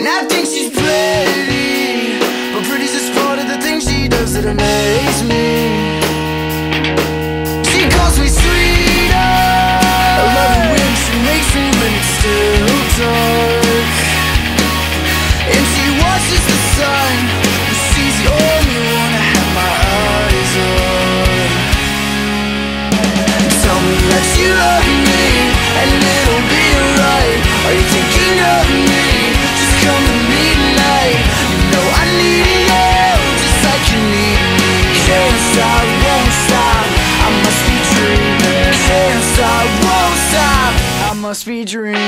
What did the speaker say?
And I think she's pretty, but pretty's just part of the things she does that amaze me. She calls me sweeter, I love it when she makes me when it's still dark. And she watches the sun, but she's the only one I have my eyes on. Tell me that you love me, and it'll be alright. Are you thinking of me? Just come to me tonight. You know I need you, just like you need me. Can't stop, won't stop, I must be dreaming. Can't stop, won't stop, I must be dreaming.